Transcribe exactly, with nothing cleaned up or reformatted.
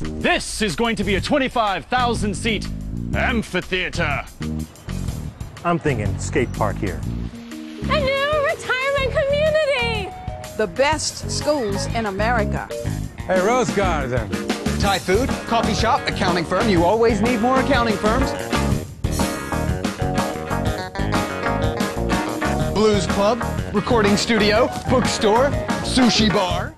This is going to be a twenty-five thousand seat amphitheater. I'm thinking skate park here. A new retirement community. The best schools in America. Hey, Rose Garden. Thai food, coffee shop, accounting firm. You always need more accounting firms. Blues club, recording studio, bookstore, sushi bar.